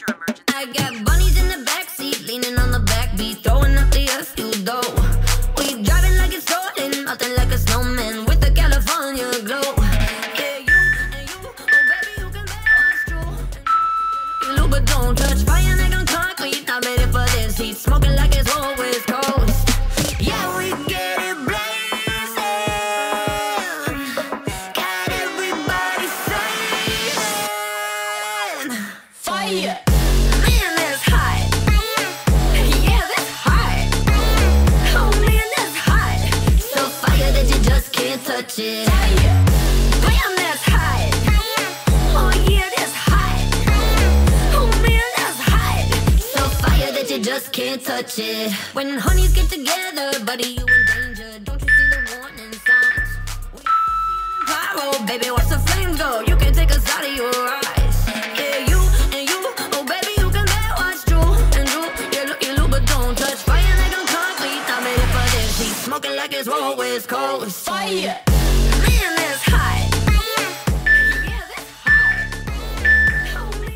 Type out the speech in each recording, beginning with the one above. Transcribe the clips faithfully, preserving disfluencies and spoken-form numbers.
your emergency. I got bunnies in the backseat, leaning on the backbeat, throwing up the F U though. We driving like it's stolen, melting like a snowman with the California glow. Yeah, you and you, oh baby, you can bet what's true. You but don't touch fire, they gon' concrete. Not ready for this heat, smoking like it's always coast. Yeah, we get it blazing, got everybody saying fire. Man, that's hot. Yeah, that's hot. Oh man, that's hot. So fire that you just can't touch it. Bam, that's hot. Oh yeah, that's hot. Oh man, that's hot. So fire that you just can't touch it. When honeys get together, buddy, you in danger. Don't you see the warning signs? We pyro, baby, watch the flames go. You can take us out of your eyes. Yeah, you and you, oh baby, you can bet what's true and true. Yeah, look, you look, but don't touch fire like I'm concrete. Not ready for this heat, smoking like it's always cold. Fire, man, that's hot. Yeah, that's hot. Oh, man.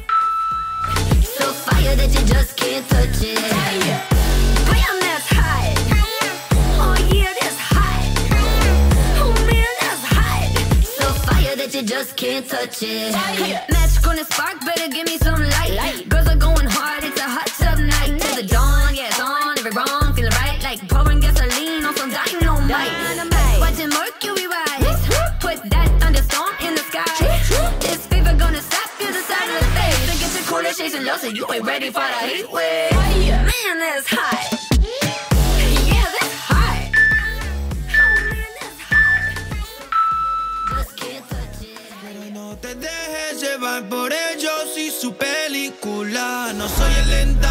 So fire that you just can't touch it. Fire. Bam, that's hot. Oh yeah, that's hot. Oh man, that's hot. So fire that you just can't touch it. Fire. Match gonna spark, better give me some light. light. Girls are going hard, it's a hot tub night. Till the dawn, yeah, it's on, every wrong, feeling right. Like pouring gasoline on some dynamite. Dynamite. Watching Mercury rise. Put that thunderstorm in the sky. This fever gonna stop you the side of the face. To get your cooler chasing low, so you ain't ready for the heat wave. Man, that's hot. Yeah, that's hot. Oh man, that's hot. Just can't touch it. Pero no te dejes llevar por ellos y su película. No soy el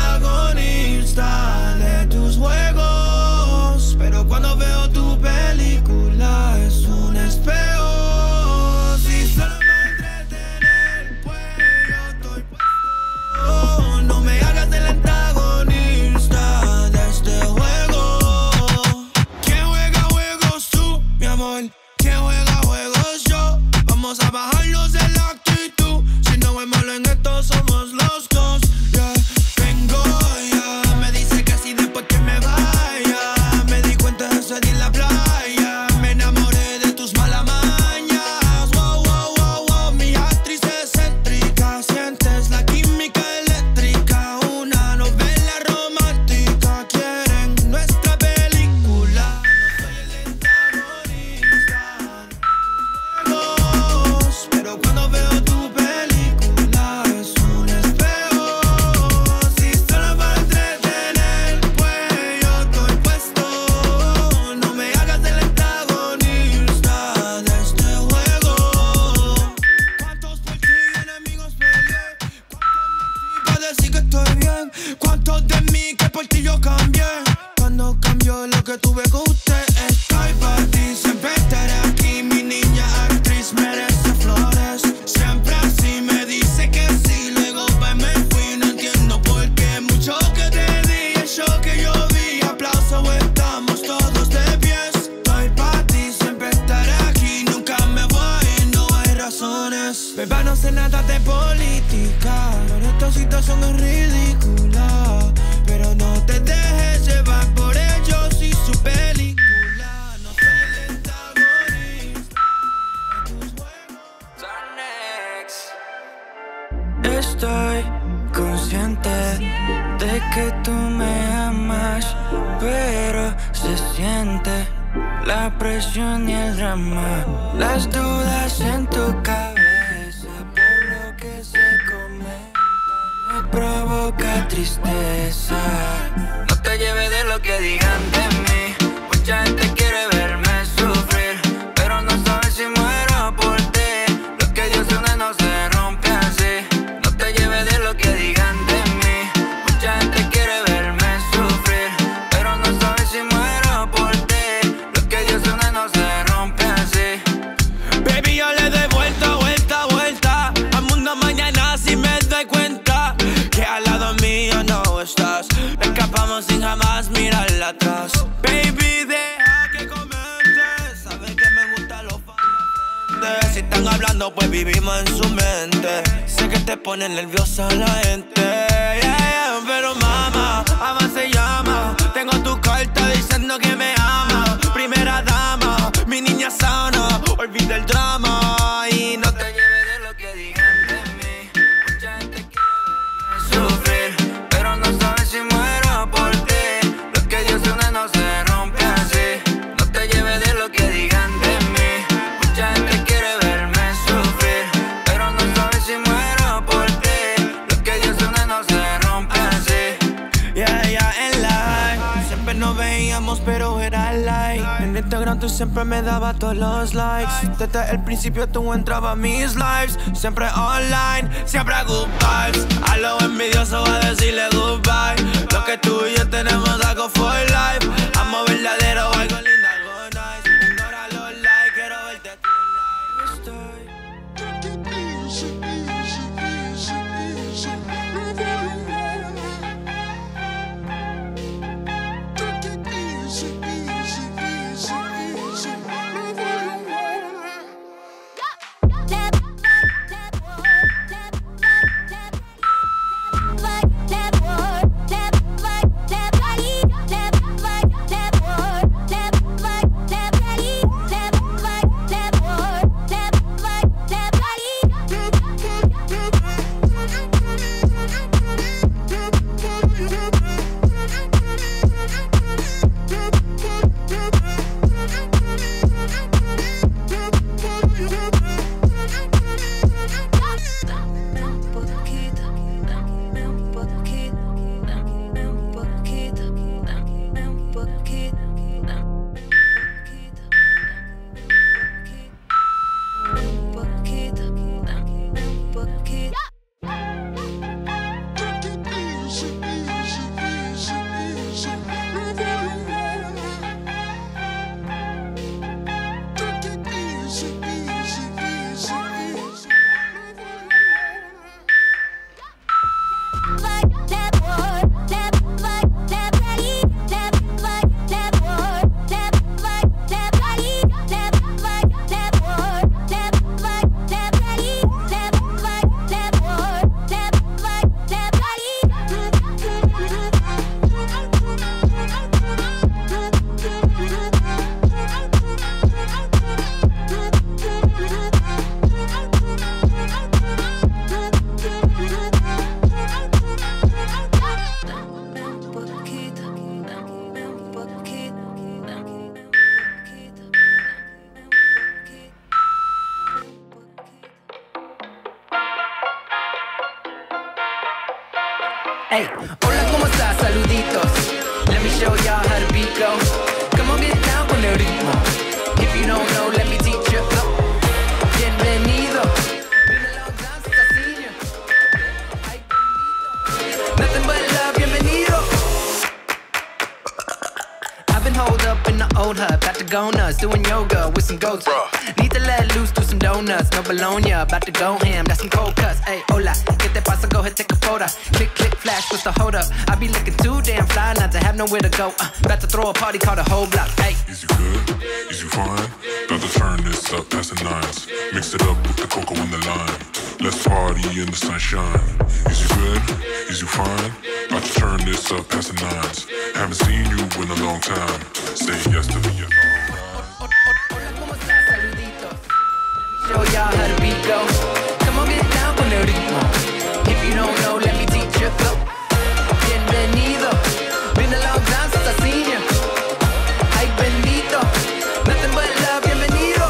antagonista de tus juegos, pero cuando veo tu película es un espejo. Si solo me entretener, pues yo estoy puesto. No me hagas el antagonista de este juego. ¿Quién juega juegos tú, mi amor? ¿Quién juega juegos yo? Vamos a bajarlos de la actitud. Si no es malo en esto, somos los dos. Yeah. Vengo ya, me dice que si después que me vaya. Me di cuenta de ese día en la playa. Me enamoré de tus malas mañas. Wow, wow, wow, wow. Mi actriz excéntrica. Sientes la química eléctrica. Una novela romántica. Quieren nuestra película. No soy el antagonista. Juegos, pero cuando veo tu película es un espejo. Si solo para entretener, pues yo estoy puesto. No me hagas el antagonista de este juego. ¿Cuántos por ti enemigos peleé? ¿Cuántos para decir que estoy bien? ¿Cuántos de mí que por ti yo cambié? Cuando cambió lo que tuve con usted, estoy para ti, siempre estaré aquí. Mi niña actriz merece flores. Siempre así me dice que sí, luego pa' me fui. No entiendo por qué. Mucho que te di, el show que yo vi. Aplauso, estamos todos de pies. Estoy para ti, siempre estaré aquí. Nunca me voy, no hay razones. Beba, no sé nada de política, pero esta situación es ridícula. Pero no te dejes llevar por ellos y su película. No soy el antagonista de tus juegos. Estoy consciente de que tú me amas, pero se siente la presión y el drama, las dudas en tu cabeza por lo que se come. Me provoca tristeza. No te lleves de lo que digan de mí. Mucha gente quiere verme sufrir, pero no sabe si muero por ti. Lo que Dios une no se rompe así. No te lleves de lo que digan de mí. Mucha gente quiere verme sufrir, pero no sabe si muero por ti. Lo que Dios une no se rompe así. Baby, yo le doy vuelta, vuelta, vuelta al mundo mañana si me doy cuenta que al lado mío no estás. Escapamos sin jamás mirarla atrás. Baby, deja que comente. Sabes que me gusta los fans. Si están hablando, pues vivimos en su mente. Sé que te pone nerviosa la gente. Instagram tú siempre me dabas todos los likes. Desde el principio tú entrabas a mis lives. Siempre online, siempre good vibes. A los envidiosos voy a decirle goodbye. Lo que tú y yo tenemos algo for life. Amo verdadero, algo lindo, algo nice. Ignora los likes, quiero verte tonight. Hey, hola, ¿cómo estás? Saluditos. Let me show y'all how the beat go. Come on, get down con el ritmo. If you don't know, let me teach you. Oh. Bienvenido. Been a long time since I seen you. Ay, bendito. Nothing but love, bienvenido. I've been holed up in the old hut, about to go nuts, doing yoga with some goats. Need to let loose, do some donuts, no bologna, about to go ham, got some cold cuts. Hey, hola, ¿qué te pasa? Go ahead, take a photo. Click, click, flash, what's the hold up? I be looking too damn fly, not to have nowhere to go. Uh, about to throw a party, call the whole block. Hey, is you good? Is you fine? About to turn this up, past the nines. Mix it up with the cocoa and the lime. Let's party in the sunshine. Is you good? Is you fine? About to turn this up, past the nines. Haven't seen you in a long time. Say yes to me, yes. Show y'all how the beat go. Come on, get down con el ritmo. If you don't know, let me teach you. Go. Bienvenido. Been a long time since I seen you. Ay, bendito. Nothing but love, bienvenido.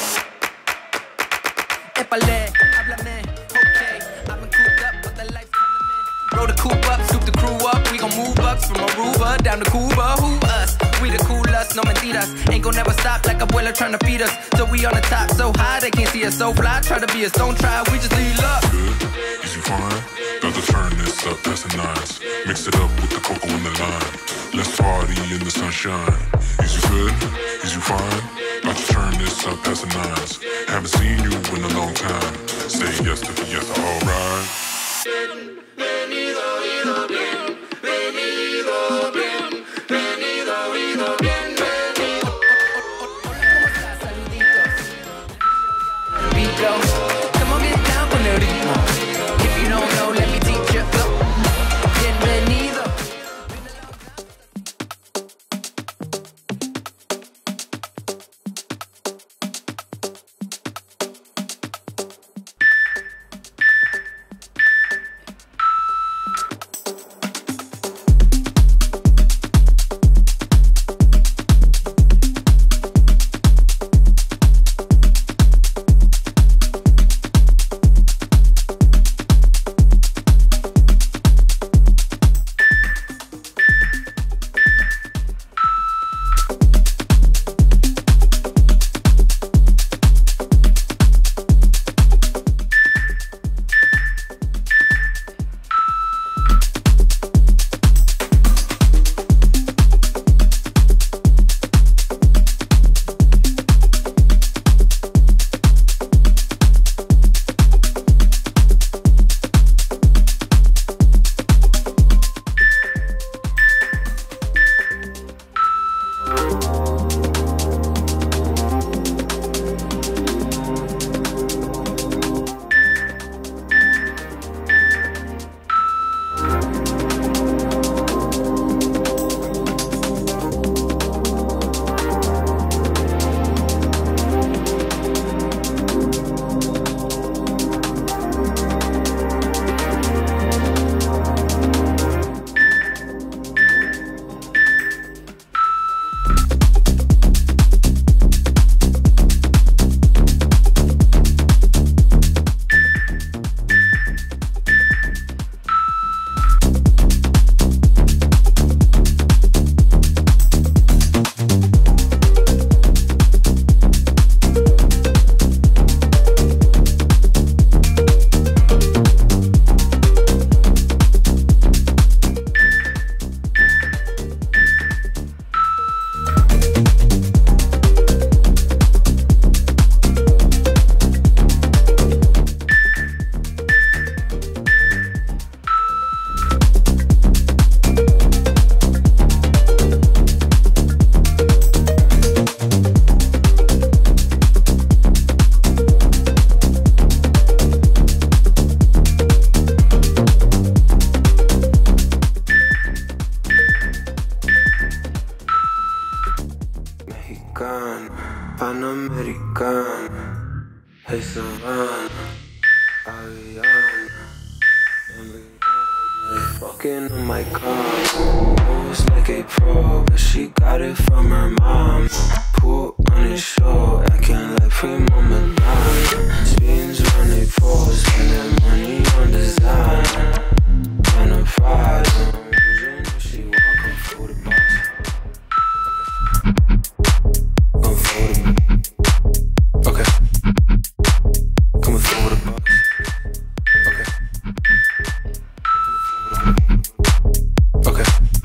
Épale, háblame. Okay, I've been cooped up, but the life's coming in. Roll the coupe up, soup the crew up. We gon' move bucks from Aruba down to Cuba. Who us? We the coolest, no mentiras. Ain't gon' never stop like abuela trying to feed us. So we on the top so high they can't see us so fly. Try to be us, don't try, we just need love. Good, is you fine? About to turn this up, past the nines. Mix it up with the cocoa and the lime. Let's party in the sunshine. Is you good? Is you fine? About to turn this up, past the nines. Haven't seen you in a long time. Say yes to me, yes, alright. Bienvenido, ido bien. Venido bien. Venido, ido bien. Go. Come on, get down con el ritmo. If you don't know, let me teach you. Go. Bienvenido. Hey Savannah, Ariana, they fucking on my car. Moves like a pro, but she got it from her mom. Pool on his show, acting like prima madonna. Spins around they pose, spending money on design. On a problem, she walk, come for the boss. Come for the, okay. Coming for the boss, okay. Okay.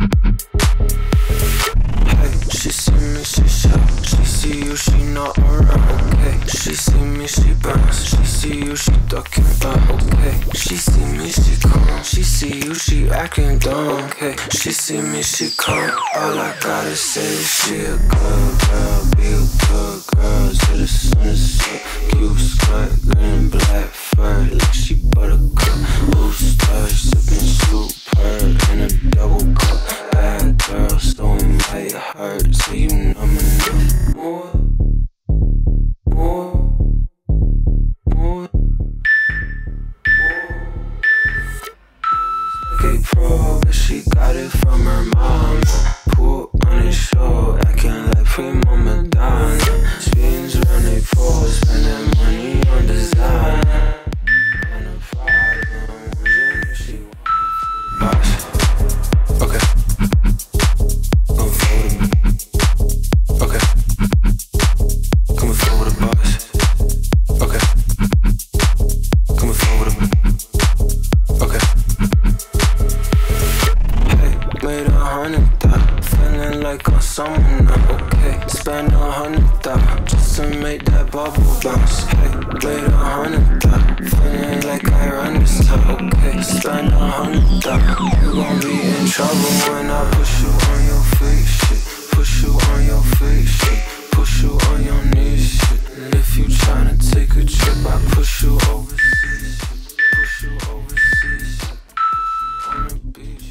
Hey, she see me, she shout. She see you, she not around. Okay. She see me, she bounce. She see you, she ducking back. Okay. She see me, she calm. She see you, she acting dumb. Okay. She see me, she calm. All I gotta say is she a good girl, be a good girl. Till the sun is up. Cute skirt, green black fur, like she buttercup. Booster, sipping super in a double cup. Bad girl, so it might hurt, so you numbing up. More, more, more, more. Like a pro, but she got it from her mom. Pool on his show, acting like prima madonna. Spins around they pose, spending money on design. On a problem, she boss. Okay. Come for the, okay. Coming for the boss. Okay. Coming for the, okay. Hey, made a hundred thousand, feeling like I'm someone now. Okay, spend a hundred thousand just to make that bubble bounce. Hey, made a hundred thousand, feeling like I run this town. Okay, spend a hundred thousand, you gon' be in trouble when I push you on your face, shit. Push you on your face, shit. Push you on your knees, shit. And if you tryna take a trip, I push you overseas, shit. Push you overseas, shit. On the beach.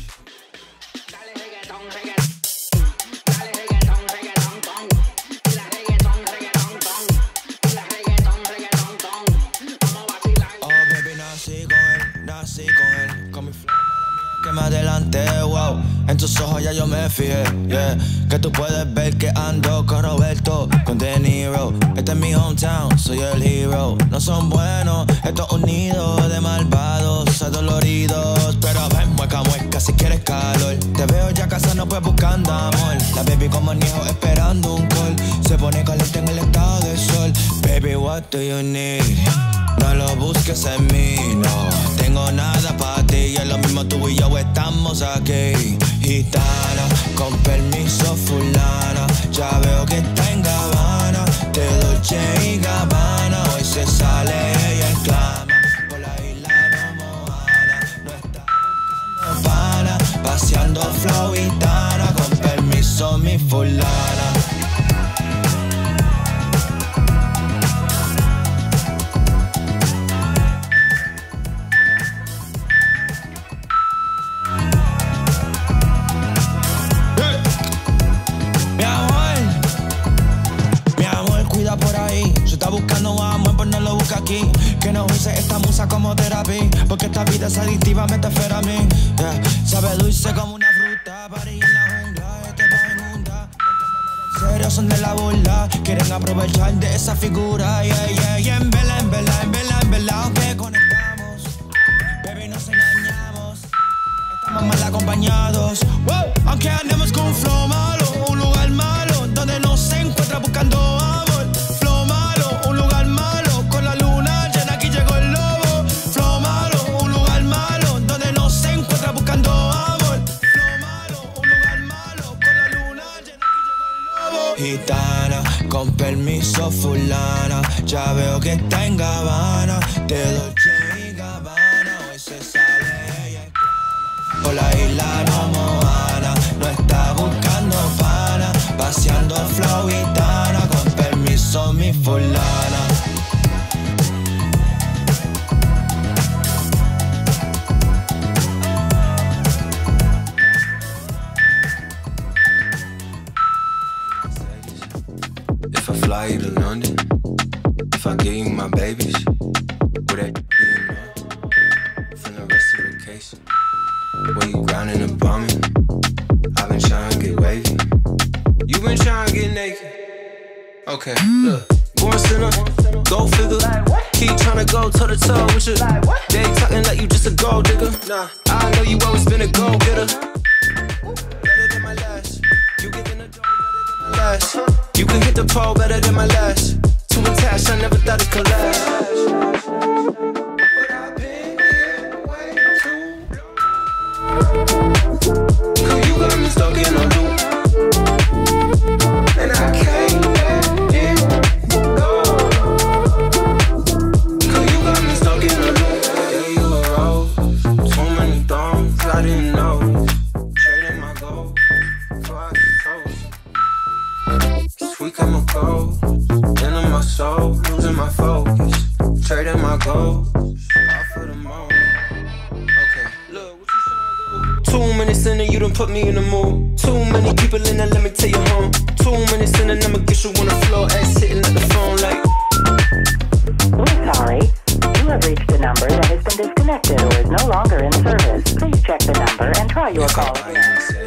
Nací con él, con mi flow que me adelanté, wow. En tus ojos ya yo me fijé, yeah. Que tú puedes ver que ando con Roberto, con De Niro. Este es mi hometown, soy el hero. No son buenos, estos unidos de malvados, adoloridos. Pero ven, mueca, mueca, si quieres calor. Te veo ya casando, pues buscando amor. La baby como niño esperando un call. Se pone caliente en el estado del sol. Baby, what do you need? No lo busques en mí, no tengo nada para ti. Y es lo mismo, tú y yo estamos aquí. Gitana, con permiso fulana. Ya veo que está en Gabbana, de Dolce y Gabbana. Hoy se sale ella en clama. Por la isla no Moana. No está buscando pana, paseando flow gitana. Con permiso mi fulana. Buscando amor, pues no lo busca aquí. Que no use esta musa como terapia, porque esta vida es adictiva, me te espera a mí, yeah. Sabe dulce como una fruta, party en la jungla, este pa' inunda. En serio son de la burla, quieren aprovechar de esa figura, yeah, yeah, yeah. En vela, en vela, en vela, en vela, aunque conectamos, baby, nos engañamos. Estamos mal acompañados, wow. Aunque andemos con un flow malo, un lugar malo, donde no se encuentra buscando amor. Gitana, con permiso fulana. Ya veo que está en Gabbana, de Dolce y Gabbana. Hoy se sale ella en clama. Por la isla no Moana. No está buscando pana, paseando flow gitana. Con permiso mi fulana. If I fly you to London, if If I give you my babies, would that be enough from the rest of the case? When you grinding and bumming, I've been trying to get wavy. You been trying to get naked. Okay, look, born sinner, go figure. Keep trying to go toe to toe with you. They talking like you just a gold digger. Nah, I know you always been a go getter. Better than my last. You getting the dough better than my last. You can hit the pole better than my last. Too attached, I never thought it could last. But I've been here way too long. Cause you got me stuck in a loop, and I can't let it go. Cause you got me stuck in a loop. Yeah, you a rose, too many thorns, I didn't know. Trading my gold for I toast. Sweet chemical in my soul, losing my focus. Trading my goals off for the moment. Okay, look, what you trying to do? Two minutes in and you done put me in the mood. Too many people in there, let me tell you home. Two minutes in and I'ma get you on the floor. Ass sitting at the phone like, we're sorry. You have reached a number that has been disconnected or is no longer in service. Please check the number and try your call again.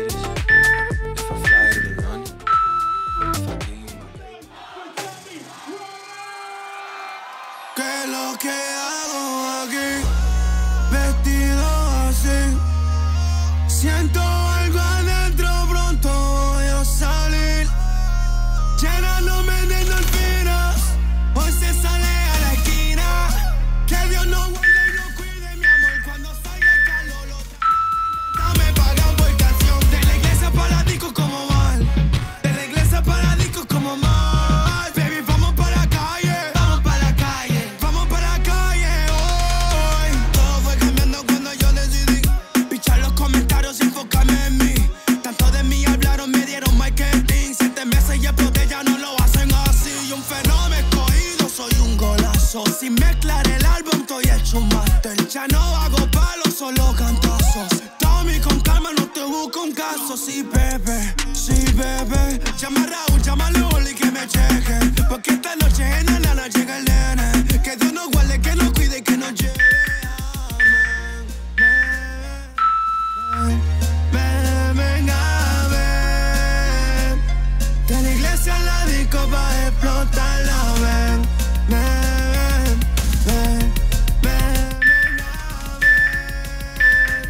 ¿Qué lo que hago aquí? Vestido así. Siento algo adentro, pronto voy a salir. Llenándome de endorfinas. Hoy se sale a la esquina. Que Dios nos guarde y nos cuide, mi amor. Cuando salga el calor, los me pagan por canción. De la iglesia para la disco como mal. De la iglesia para la disco como mal. Baby, vamos para la calle. Vamos para la calle. Vamos para la calle hoy. Todo fue cambiando cuando yo decidí pichar los comentarios y enfocarme en mí. Tanto de mí hablaron, me dieron marketing. Siete meses y exploté, ya no lo hacen así. Y un fenómeno escogido, soy un golazo. Sin mezclar el álbum, estoy hecho un máster. Ya no hago palos, solo cantazos. Tommy, con calma, no te busco un caso. Sí, bebé, sí, bebé. Llama a Raúl, llama a Luli que me cheque. Porque esta noche en la nana llega el nene. Que Dios nos guarde, que nos cuide y que nos lleve. Ven, ven a ver. De la iglesia a la disco pa' explotarla. Ven, ven, ven, ven, ven a ver.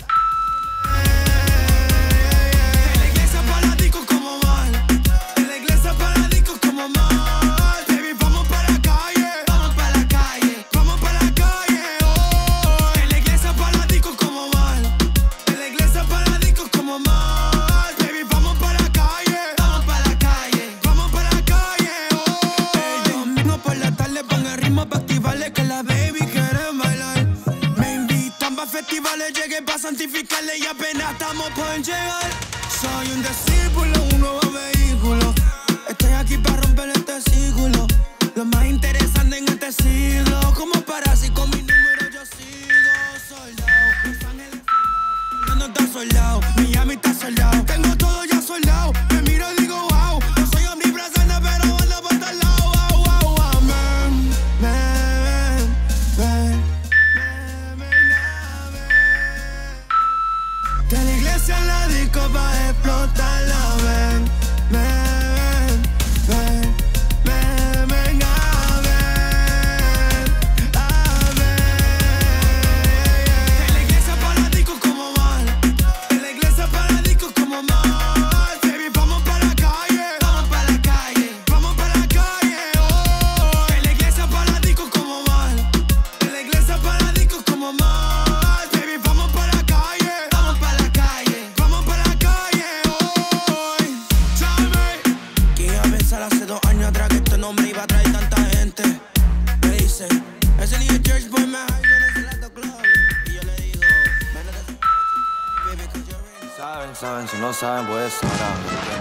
De la iglesia para la disco como mal. De la iglesia para la disco como mal. Baby, vamos para la calle. Vamos para la calle. Vamos para la calle hoy. De la iglesia para la disco como mal. De la iglesia para la disco como mal. Baby, vamos para la calle. Vamos para la calle. Vamos para la calle hoy. El domingo por la tarde pongo el ritmo pa' activarle que la baby quiere bailar. Me invitan pa' festivales, llegué pa' santificarle y apenas estamos por llegar. Soy un discípulo, un nuevo vehículo. Estoy aquí pa' romper este círculo. Lo más interesante en este siglo. Como para si con mi número yo sigo soldado. Los Ángeles soldado, no está soldado. Miami está soldado. Tengo todo ya soldado. Me miro y digo wow. No soy omnipresente pero ando por tal lado. Wow, wow, wow. Ven, ven, ven, ven, ven a ver. De la iglesia a la disco pa' explotarla. Ven, ven, ven, ven, ven a ver, a ver. De la iglesia para la disco como mal. De la iglesia para la disco como mal. Baby, vamos para la calle. Vamos para la calle. Vamos para la calle hoy. De la iglesia para la disco como mal. De la iglesia para la disco como mal. Baby, vamos para la calle. Vamos para la calle. Vamos para la calle hoy. Dame. ¿Quién iba a pensar hace dos años atrás que esto no me iba a traer tanta gente? Me dice, ese niño church boy me high, yo no sé la club. Y yo le digo, man, that's baby, cause you're ready. Saben, saben, si no saben, pues sabrán.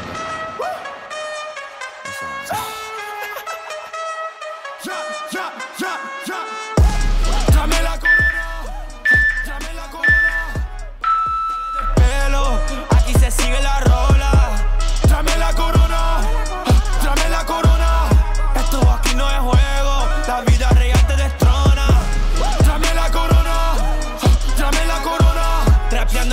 Dame la corona, dame la corona. Pelo, aquí se sigue la rola. Dame la corona, dame la corona. Esto aquí no es juego.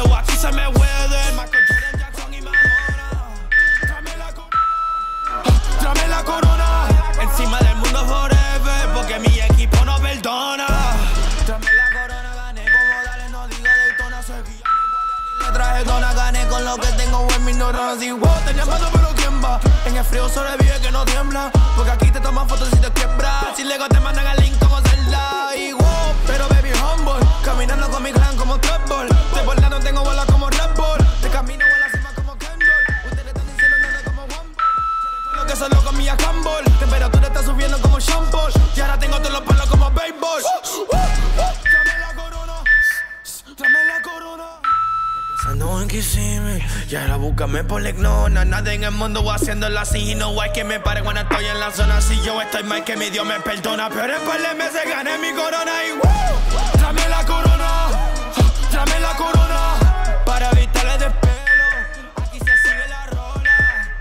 cuando aquí se me huede. Michael Jordan, Jackson y Madonna. Tráeme la corona, tráeme la corona. Encima del mundo forever, porque mi equipo no perdona. Tráeme la corona, gané como dale, no diga Daytona. Seguí le traje dona, gané con lo que tengo en mis neuronas. Y wow, tenía miedo pero quién va. En el frío sobrevive que no tiembla, porque aquí te toman fotos y te quiebras. Si luego te mandan el link como Zelda. Y wow, pero baby humble, caminando con mi clan como Trapball. De volando tengo bola como Red Bull. De camino a la cima como Kendall. Ustedes están diciendo nada como Wumble. Lo que solo comía Campbell. Temperatura está subiendo como shampoo. Y ahora tengo todos los palos como béisbol. Dame la corona, dame la corona. Pensando en que hicime, y ahora búscame por la ignora. Nada en el mundo voy haciéndolo así. Y no hay que me pare cuando estoy en la zona. Si yo estoy mal, que mi Dios me perdona. Pero en par de meses gané mi corona. Y wow, tráeme la corona, tráeme la corona. Para evitarle despelo, aquí se sigue la rola.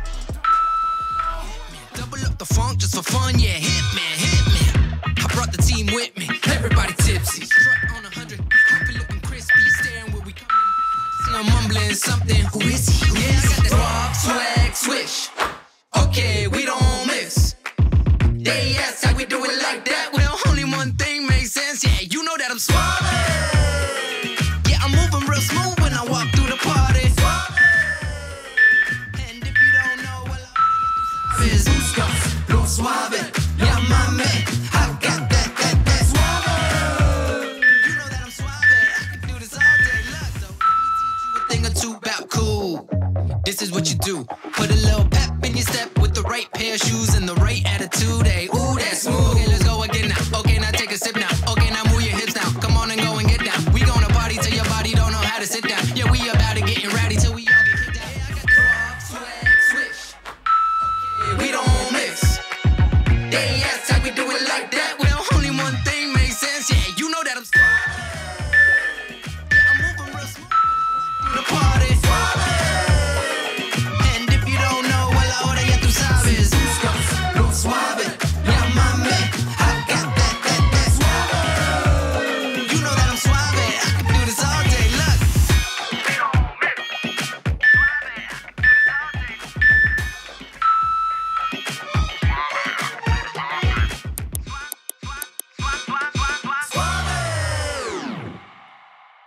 Double up the funk just for fun, yeah. Hit me, hit me. I brought the team with me. Everybody tipsy. Strut on a hundred, happy looking crispy. Staring where we coming. See I'm mumbling something. Who is he? Who yeah, I got that swag, swag, swish. Okay, we don't miss. They ask how we do it like that. Well, only one thing makes sense. Yeah, you know that I'm suave. Yeah, I'm moving real smooth when I walk through the party. And if you don't know, well, is lo suave. Yeah, mami, I got that, that, that suave. You know that I'm suave. I can do this all day. Look, so let me teach you a thing or two about cool. This is what you do. Put a little pep in your step with the right pair of shoes and the right attitude. Hey, ooh, that's smooth. Okay, let's go again now. Okay, now take a sip now. Okay, now move your hips now. Come on and go and get down. We gonna party till your body don't know how to sit down. Yeah, we about to getting rowdy till we all get hit down. Yeah, I got the swag, swag, swish. Okay, we don't miss. They ask how we do it like that. Well, only one thing makes sense. Yeah, you know that I'm suave. Yeah, I'm moving real smooth through the party. And if you don't know, well, ahora ya tú sabes. Lo suave.